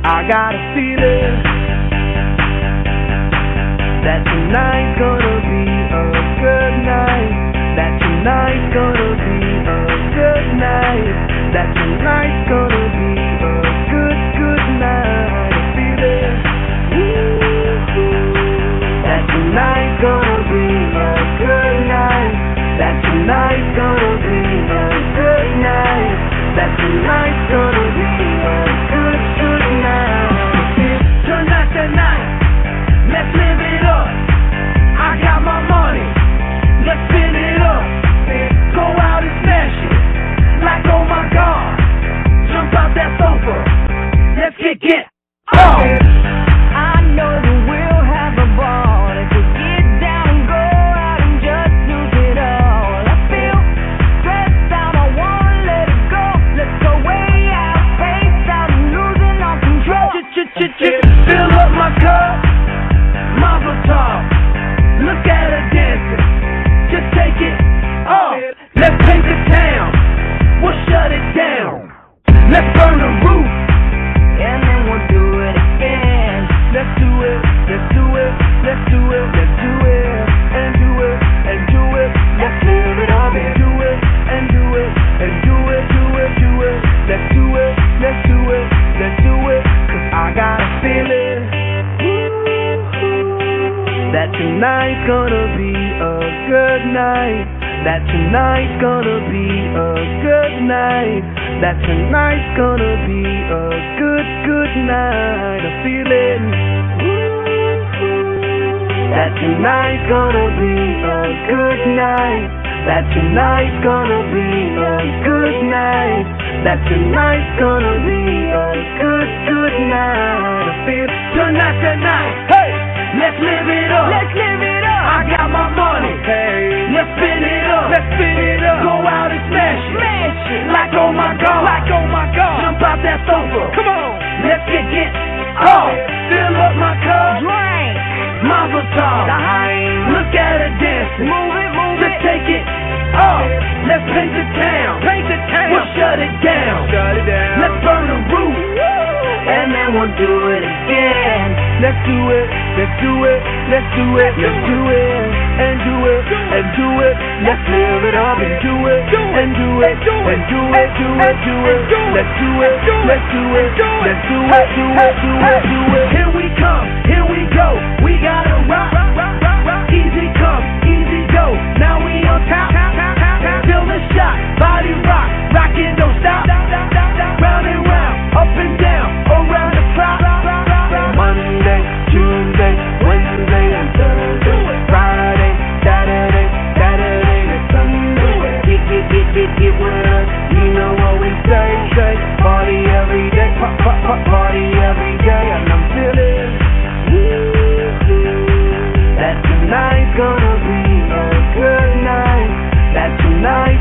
I got a feeling that tonight's gonna be a good night. That tonight's gonna be a good night. That tonight's gonna be a good night. I feel it. That tonight's gonna be a good night. That tonight's gonna be a good night. That tonight's gonna be a good night. Tonight, let's live it up. I got my money, let's spin it up. Go out and smash it, like oh my God. Jump out that sofa, let's kick it off. I know that we'll have a ball if we get down and go out and just lose it all. I feel stressed out, I wanna let it go. Let's go way out, face out, and losing all control. Fill up my cup, Mazel tov. Look at her dancing, just take it off. Let's paint the town, we'll shut it down. Let's burn the roof, and then we'll do it again. Let's do it, let's do it, let's do it, let's do it, and do it, and do it. Let's live it up and do it, and do it, and do it, do it, do it. Let's do it, let's do it, let's do it. 'Cause I got a feeling that tonight's gonna be a good night. That tonight's gonna be a good night. That tonight's gonna be a good night. I feel it. That tonight's gonna be a good night. That tonight's gonna be a good night. That tonight's gonna be a good night. I feel tonight. Hey, let's live it up. Let's live it up. I got my money. Hey, let's spin it up. Let's spin it up. Go out and smash it. Like oh my God. Like oh my God. Jump out that sofa. Come on. Let's kick it off. Fill up my cup. Drink. Mazel tov. Look at her dancing. Move it. Let's take it off. Let's paint the town. We'll shut it down. Let's burn the roof, and then we'll do it again. Let's do it, let's do it, let's do it, let's do it, and do it, and do it. Let's live it up and do it, and do it, and do it, do it, do it. Let's do it, let's do it, let's do it, do it, do it, do it. Here we come, here we go. We gotta rock. Easy come, easy go. Now we on top. Feel the shot, body rock, rockin' don't stop. Round and round, up and down, around the clock. Monday, Tuesday, Wednesday, and Thursday. Friday, Saturday and Sunday. Get with us, you know what we say. Party every day, party every day, and I'm feeling that tonight's gonna be a good night. That tonight